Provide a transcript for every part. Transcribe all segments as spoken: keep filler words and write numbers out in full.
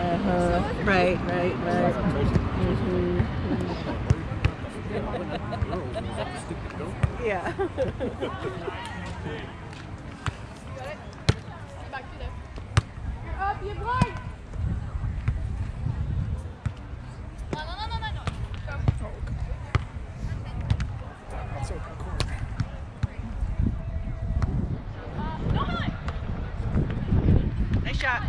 Uh-huh. Right, right, right. Mm-hmm. Yeah. Up, you're blind. No, no, no, no, no. That's open court. Nice shot.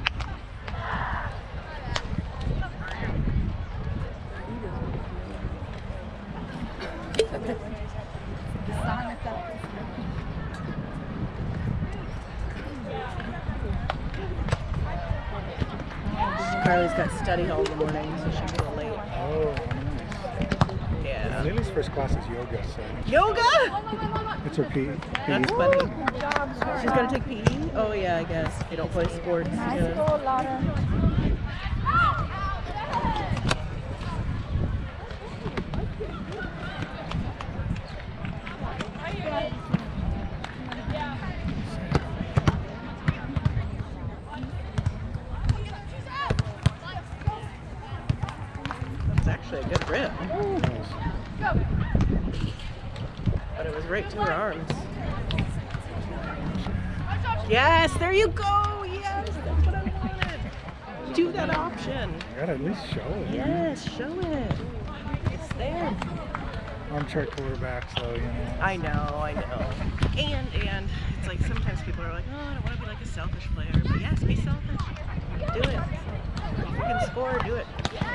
Carly's got study hall in the morning, so she's a little late. Oh, nice. Yeah. Lily's first class is yoga, so. Yoga? It's her P E. That's funny. She's gonna take P E? Oh yeah, I guess. They don't play sports. Yeah. That's actually a good rip. But it was right to her arms. Yes, there you go. Yes, that's what I wanted. Do that option. You gotta at least show it. Yes, show it. It's there. Armchair quarterbacks, though, you know. I know, I know. And, and, it's like sometimes people are like, oh, I don't want to be like a selfish player. But yes, be selfish. Do it. If you can score, do it.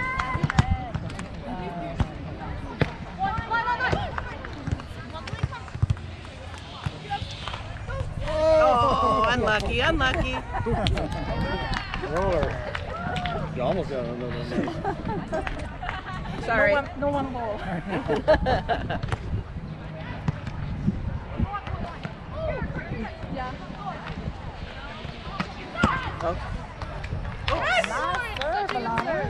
Oh, unlucky, unlucky. Roller. You almost got another one. Sorry. No one, no one ball. Yeah. Oh. Oh. Nice serve, Alana.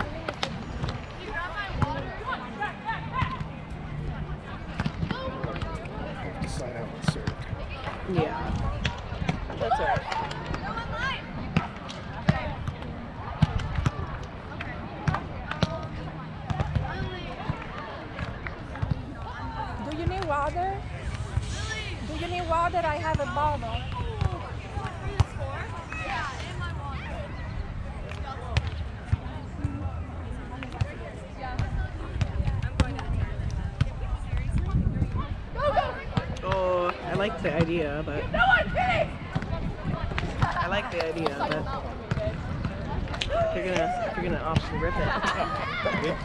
Decide how it's served. Yeah. That's all right. Do you need water? Do you need water? I have a bottle. Oh, I like the idea, but I like the idea, but if you're gonna if you're gonna option rip it.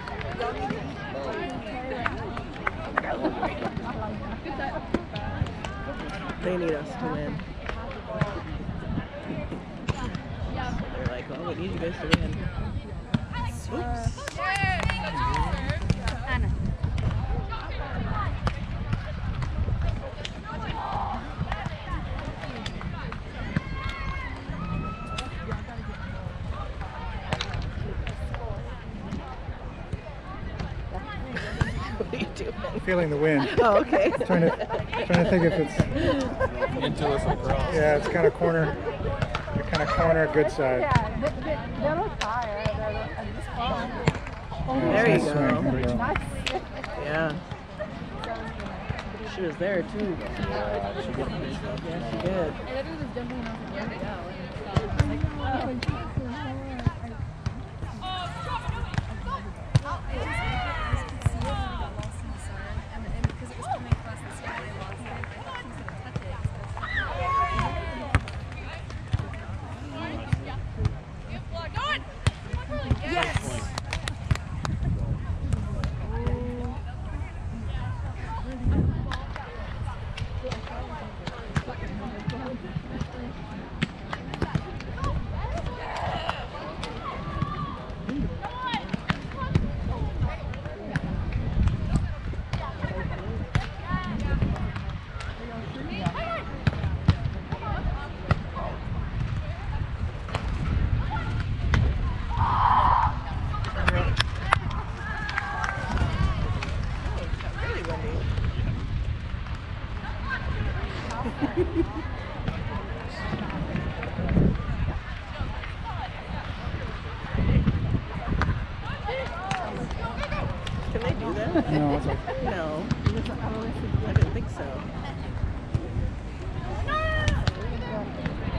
They need us to win. So they're like, well, we need you guys to win. Oops. What are you doing? Feeling the wind. Oh, okay. Trying to, trying to think if it's. Into us across. Yeah, it's kind of corner. Kind of corner, good side. Yeah, they, they, they look tired. They're at this point. There you Nice swing, go. good girl. Nice. Yeah. She was there too. Yeah, she did.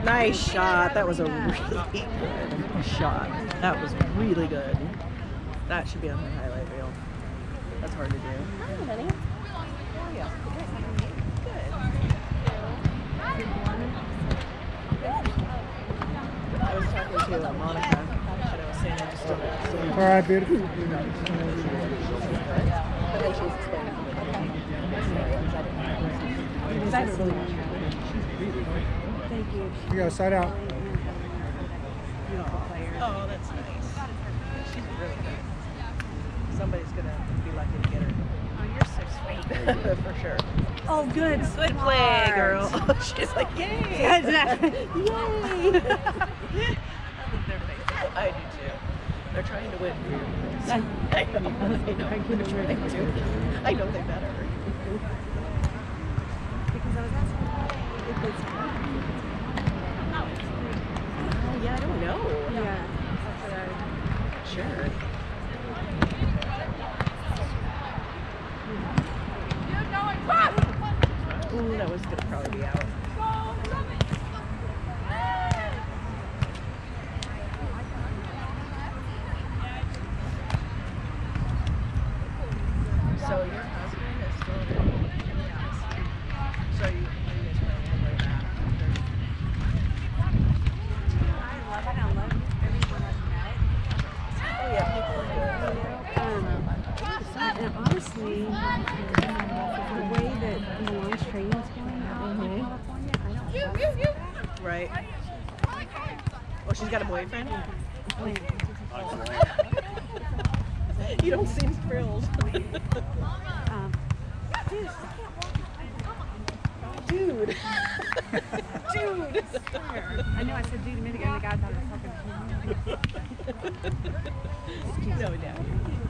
Nice shot. That was a really good shot. That was really good. That should be on the highlight reel. That's hard to do. Hi, honey. How are you? Good. I was talking to Monica, and I was saying I just don't know. All right, beautiful. But then she's explaining to me. Because I haven't really watched her. Thank you. You go side out. Beautiful player. Oh, that's nice. She's really good. Somebody's gonna be lucky to get her. Oh, you're so sweet. For sure. Oh, good. Good play, girl. She's like, yay! Yeah, exactly. Yay! I love their faces. I do too. They're trying to win. I know. I know. They're trying to. I know they better. Because I was asking if it's Oh, yeah, I don't know. yeah. That's what I. Sure. Ooh, that was gonna probably be out. So your husband is still there? Yes. So you, are you guys planning to play that? I love it. I love everyone I've met. Oh yeah, people are good. Um, and honestly, the way that Milan's training's going out in California, I don't know. Right. Oh, she's got a boyfriend? You don't seem thrilled. Um, dude, Dude. Dude. I know I said dude a minute ago and the guy thought I was talking No doubt.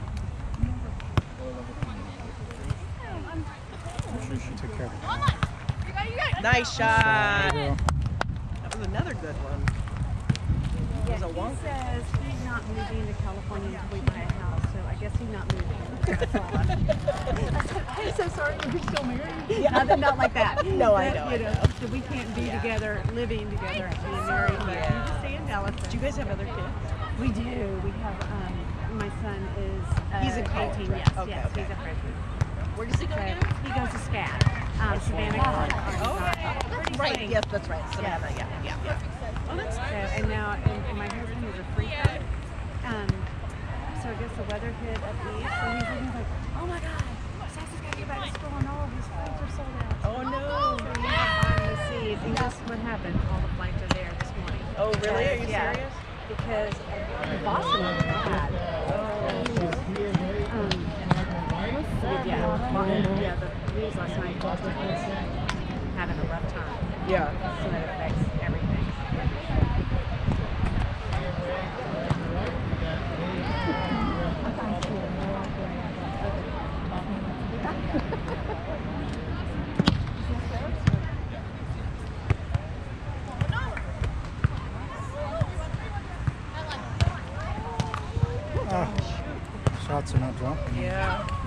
You should take care of it. Nice There shot. you go. That was another good one. Yeah, It was a he wonk. says he's not moving to California until we buy a house, so I guess he's not moving. That's all I said, I'm so sorry, you're still married? Yeah. Nothing, not like that. No, I But, know, I You know, know. so we can't be together, living together and being married, but Yeah. we just stay in Dallas. Do you guys have other kids? We do. We have, um, my son is uh, He's in college, eighteen, right? yes, Okay, yes, okay. he's a freshman. Where does he go So again? he goes to SCAD, um, Savannah College. Oh, Arkansas. right. Yes, that's right. Savannah. Yeah, yeah, yeah. Oh, that's So, and now, and, and my husband is a freaker. Um, so I guess the weather hit up east, and he's, he's like, oh my God, Sassy's got to get back to school, and all of his flights are sold out. Oh no. So we have buying the seats, and guess what happened? All the flights are there this morning. Oh, really? Are you Yeah. serious? Because uh, Boston was bad. Um, yeah, Boston, yeah, the news last night, Boston was having a rough time. Yeah. So that affects everything. Oh, shots are not dropping. Yeah.